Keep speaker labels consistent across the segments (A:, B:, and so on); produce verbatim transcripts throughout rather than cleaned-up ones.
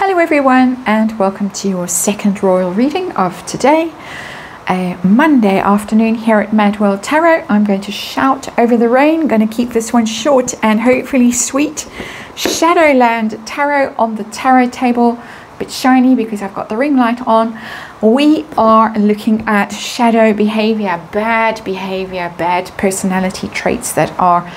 A: Hello everyone, and welcome to your second royal reading of today, a Monday afternoon here at MadWorldTarot. I'm going to shout over the rain, going to keep this one short and hopefully sweet. Shadowland Tarot on the tarot table, a bit shiny because I've got the ring light on. We are looking at shadow behavior, bad behavior, bad personality traits that are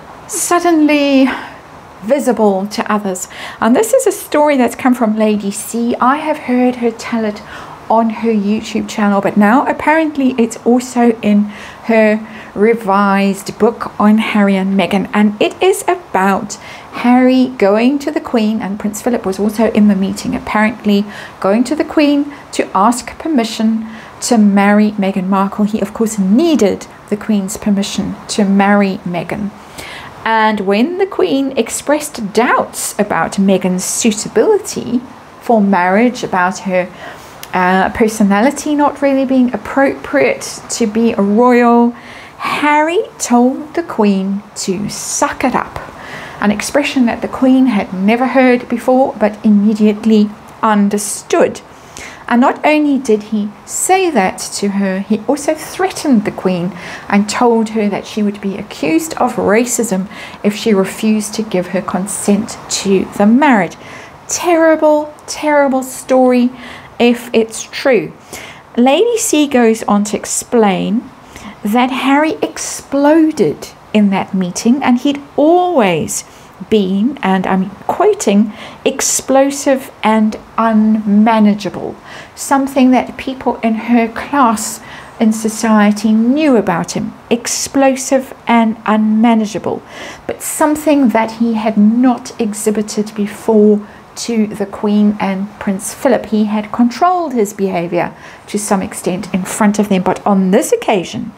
A: suddenly visible to others. And this is a story that's come from Lady C. I have heard her tell it on her YouTube channel, but now apparently it's also in her revised book on Harry and Meghan, and it is about Harry going to the Queen, and Prince Philip was also in the meeting, apparently going to the Queen to ask permission to marry Meghan Markle. He of course needed the Queen's permission to marry Meghan. And when the Queen expressed doubts about Meghan's suitability for marriage, about her uh, personality not really being appropriate to be a royal, Harry told the Queen to suck it up. An expression that the Queen had never heard before, but immediately understood. And not only did he say that to her, he also threatened the Queen and told her that she would be accused of racism if she refused to give her consent to the marriage. Terrible, terrible story if it's true. Lady C goes on to explain that Harry exploded in that meeting, and he'd always been, and I'm quoting, explosive and unmanageable. Something that people in her class in society knew about him. Explosive and unmanageable. But something that he had not exhibited before to the Queen and Prince Philip. He had controlled his behavior to some extent in front of them, but on this occasion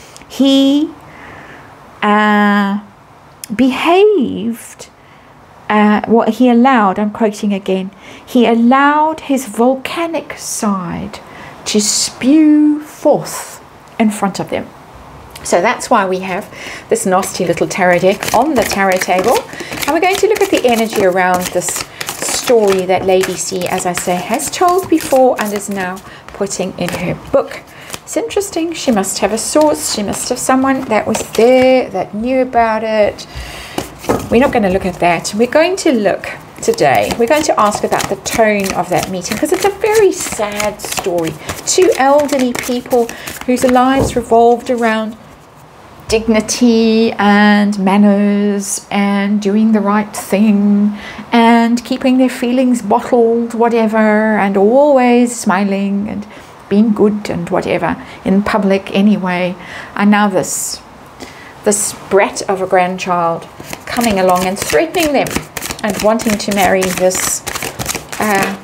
A: he uh, behaved uh, what he allowed, I'm quoting again, he allowed his volcanic side to spew forth in front of them. So that's why we have this nasty little tarot deck on the tarot table, and we're going to look at the energy around this story that Lady C, as I say, has told before and is now putting in her book. It's interesting. She must have a source. She must have someone that was there, that knew about it. We're not going to look at that. We're going to look today, we're going to ask about the tone of that meeting, because it's a very sad story. Two elderly people whose lives revolved around dignity and manners and doing the right thing and keeping their feelings bottled, whatever, and always smiling and being good and whatever in public anyway. And now this this brat of a grandchild coming along and threatening them and wanting to marry this uh,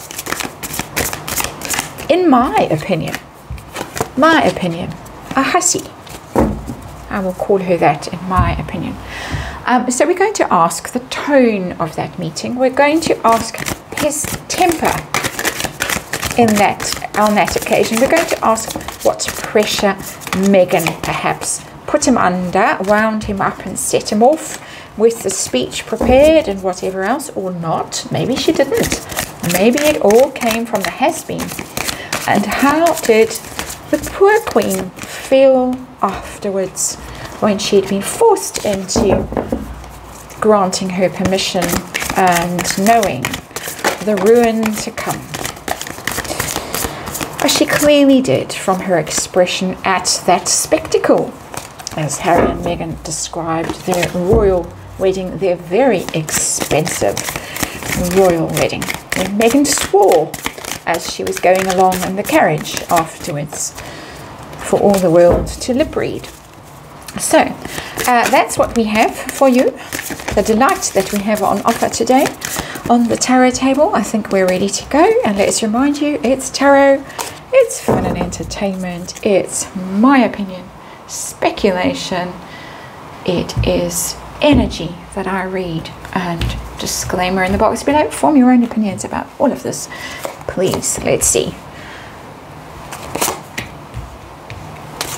A: in my opinion my opinion a hussy. I will call her that, in my opinion. Um, so we're going to ask the tone of that meeting. We're going to ask his temper in that on that occasion. We're going to ask what pressure Meghan perhaps put him under, wound him up and set him off with the speech prepared and whatever else, or not. Maybe she didn't. Maybe it all came from the has-been. And how did the poor Queen feel afterwards when she'd been forced into granting her permission and knowing the ruin to come? As she clearly did from her expression at that spectacle, as Harry and Meghan described their royal wedding, their very expensive royal wedding, when Meghan swore as she was going along in the carriage afterwards for all the world to lip read. So uh, that's what we have for you, the delight that we have on offer today on the tarot table. I think we're ready to go, and let's remind you, it's tarot, it's fun and entertainment, it's my opinion, speculation, it is energy that I read, and disclaimer in the box below, form your own opinions about all of this, please. Let's see.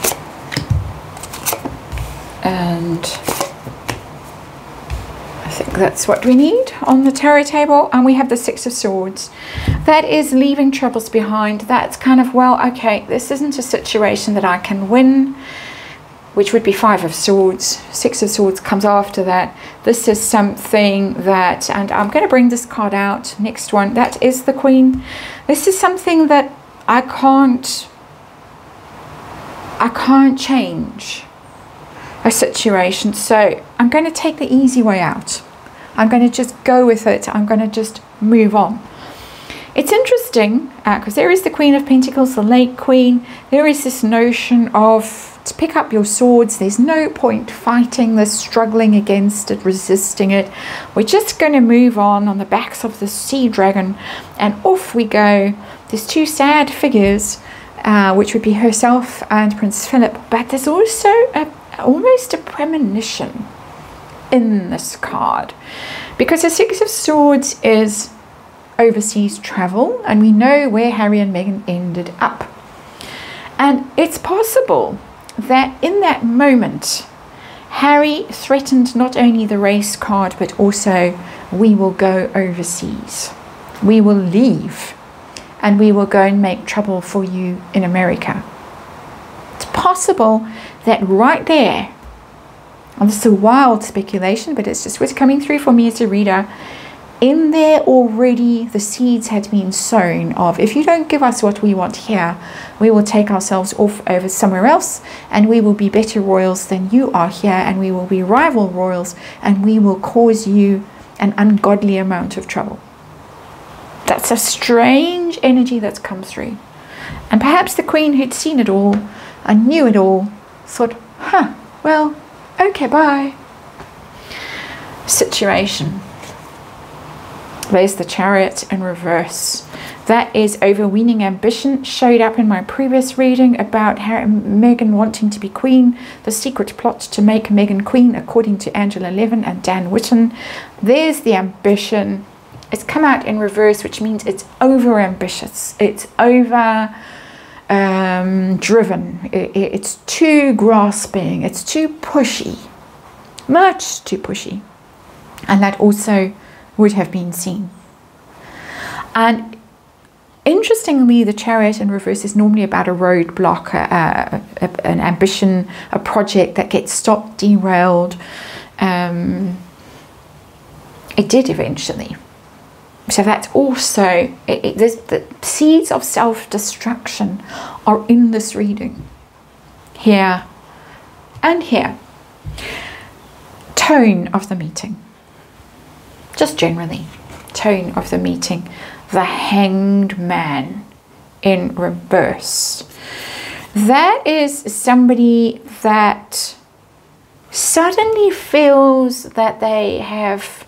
A: And I think That's what we need on the tarot table. And we have the Six of Swords. That is leaving troubles behind. That's kind of, well, okay, this isn't a situation that I can win, which would be Five of Swords. Six of Swords comes after that. This is something that, and I'm going to bring this card out, next one, that is the Queen. This is something that I can't, I can't change a situation. So I'm going to take the easy way out. I'm going to just go with it. I'm going to just move on. It's interesting because uh, there is the Queen of Pentacles, the late Queen. There is this notion of to pick up your swords. There's no point fighting this, struggling against it, resisting it. We're just going to move on on the backs of the sea dragon, and off we go. There's two sad figures, uh, which would be herself and Prince Philip, but there's also a, almost a premonition in this card, because the Six of Swords is overseas travel, and we know where Harry and Meghan ended up. And it's possible that in that moment, Harry threatened not only the race card, but also, we will go overseas. We will leave, and we will go and make trouble for you in America. It's possible that right there, and this is a wild speculation, but it's just what's coming through for me as a reader, in there already the seeds had been sown of, if you don't give us what we want here, we will take ourselves off over somewhere else, and we will be better royals than you are here, and we will be rival royals, and we will cause you an ungodly amount of trouble. That's a strange energy that's come through. And perhaps the Queen, who'd seen it all and knew it all, thought, huh, well, okay, bye. Situation. There's the Chariot in reverse. That is overweening ambition. Showed up in my previous reading about Harry, Meghan wanting to be queen. The secret plot to make Meghan queen, according to Angela Levin and Dan Whitten. There's the ambition. It's come out in reverse, which means it's over ambitious. It's over um, driven. It, it, it's too grasping. It's too pushy. Much too pushy. And that also would have been seen. And interestingly, the Chariot in reverse is normally about a roadblock, a, a, an ambition, a project that gets stopped, derailed. Um, it did eventually. So that's also, it, it, the seeds of self-destruction are in this reading. Here and here. Tone of the meeting. Just generally, tone of the meeting. The Hanged Man in reverse. That is somebody that suddenly feels that they have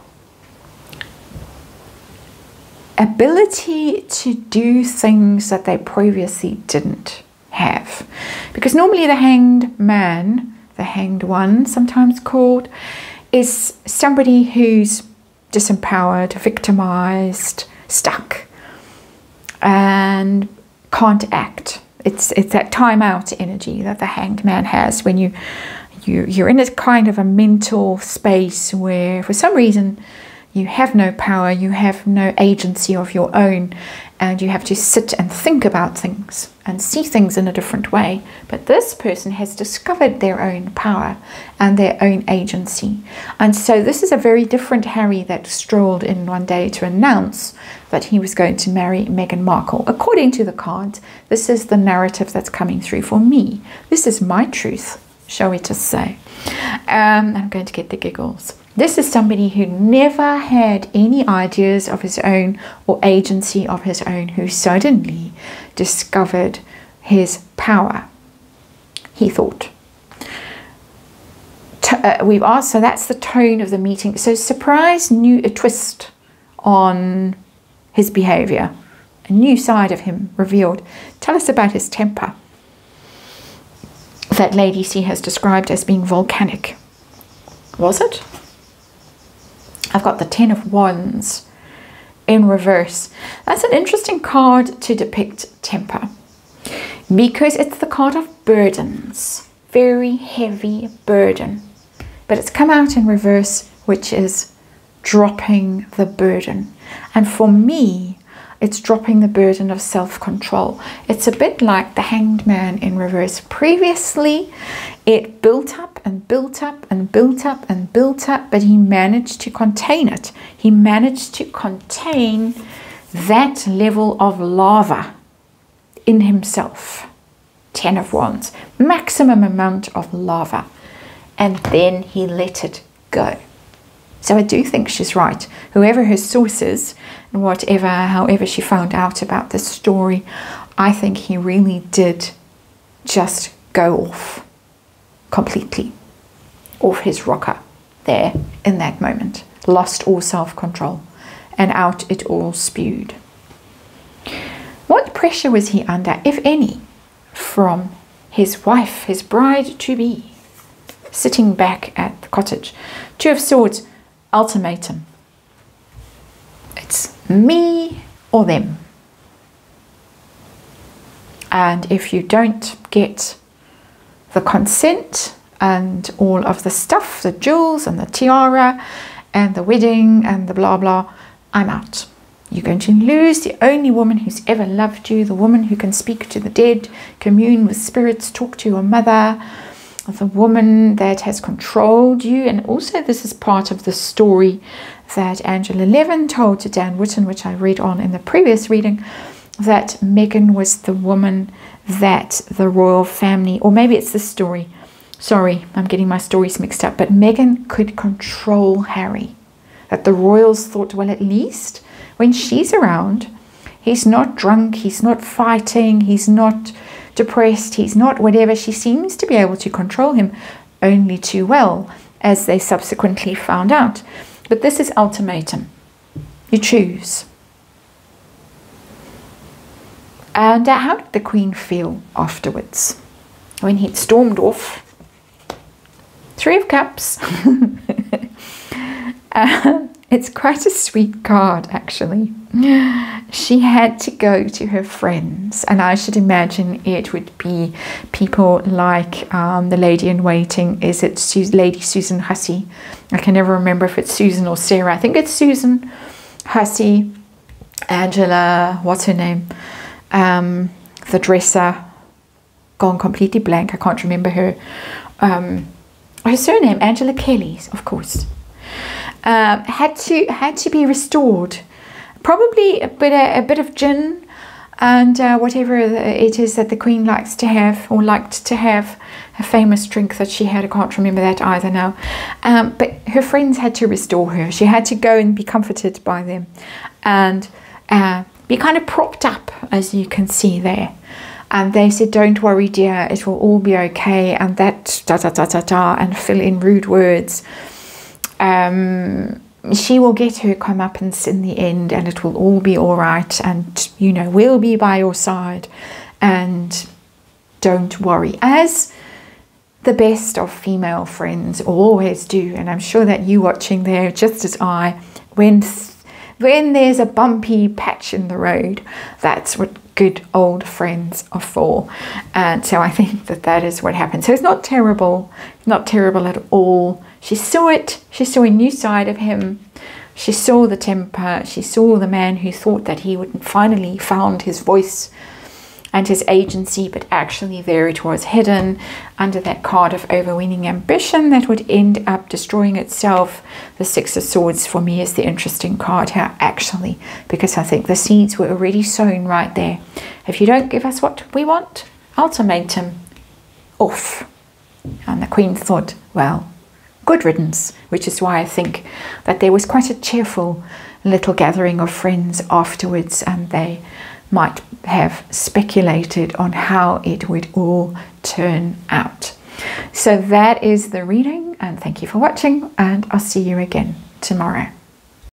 A: ability to do things that they previously didn't have. Because normally the Hanged Man, the Hanged One sometimes called, is somebody who's disempowered, victimized, stuck, and can't act. It's it's that time out energy that the Hanged Man has when you you you're in a kind of a mental space where for some reason you have no power, you have no agency of your own, and you have to sit and think about things and see things in a different way. But this person has discovered their own power and their own agency. And so this is a very different Harry that strolled in one day to announce that he was going to marry Meghan Markle. According to the cards, this is the narrative that's coming through for me. This is my truth, shall we just say. Um, I'm going to get the giggles. This is somebody who never had any ideas of his own or agency of his own, who suddenly discovered his power, he thought. T uh, we've asked, so that's the tone of the meeting. So surprise, new a twist on his behavior, a new side of him revealed. Tell us about his temper that Lady C has described as being volcanic. Was it? I've got the Ten of Wands in reverse. That's an interesting card to depict temper, because it's the card of burdens, very heavy burden, but it's come out in reverse which is dropping the burden. And for me, it's dropping the burden of self-control. It's a bit like the Hanged Man in reverse. Previously, it built up and built up and built up and built up, but he managed to contain it. He managed to contain that level of lava in himself. Ten of Wands, maximum amount of lava. And then he let it go. So I do think she's right. Whoever her source is, and whatever, however she found out about this story, I think he really did just go off completely, off his rocker there in that moment. Lost all self-control, and out it all spewed. What pressure was he under, if any, from his wife, his bride-to-be, sitting back at the cottage? Two of Swords, ultimatum. It's me or them. And if you don't get the consent and all of the stuff, the jewels and the tiara and the wedding and the blah blah, I'm out. You're going to lose the only woman who's ever loved you, the woman who can speak to the dead, commune with spirits, talk to your mother, the woman that has controlled you. And also this is part of the story that Angela Levin told to Dan Whitten, which I read on in the previous reading, that Meghan was the woman that the royal family, or maybe it's this story, sorry, I'm getting my stories mixed up, but Meghan could control Harry. That the royals thought, well, at least when she's around, he's not drunk, he's not fighting, he's not depressed, he's not whatever. She seems to be able to control him only too well, as they subsequently found out. But this is ultimatum. You choose. And uh, how did the Queen feel afterwards? When he'd stormed off? Three of Cups. uh, it's quite a sweet card, actually. She had to go to her friends, and I should imagine it would be people like um, the lady in waiting. Is it Su Lady Susan Hussey? I can never remember if it's Susan or Sarah. I think it's Susan Hussey. Angela, what's her name? Um, the dresser. Gone completely blank. I can't remember her. Um, her surname, Angela Kelly's, of course. Um, had to had to be restored. Probably a bit a, a bit of gin and uh, whatever it is that the Queen likes to have, or liked to have, a famous drink that she had. I can't remember that either now. Um, but her friends had to restore her. She had to go and be comforted by them, and uh, be kind of propped up, as you can see there. And they said, "Don't worry, dear, it will all be okay," and that da da da da da, and fill in rude words. Um, she will get her comeuppance in the end, and it will all be all right, and you know, we'll be by your side, and don't worry, as the best of female friends always do. And I'm sure that you watching there, just as I, when when there's a bumpy patch in the road, that's what good old friends are for. And so I think that that is what happened. So it's not terrible, not terrible at all. She saw it. She saw a new side of him. She saw the temper. She saw the man who thought that he would finally found his voice and his agency, but actually there it was, hidden under that card of overweening ambition that would end up destroying itself. The Six of Swords for me is the interesting card here, actually, because I think the seeds were already sown right there. If you don't give us what we want, ultimatum, off. And the Queen thought, well, good riddance, which is why I think that there was quite a cheerful little gathering of friends afterwards, and they might have speculated on how it would all turn out. So that is the reading, and thank you for watching, and I'll see you again tomorrow.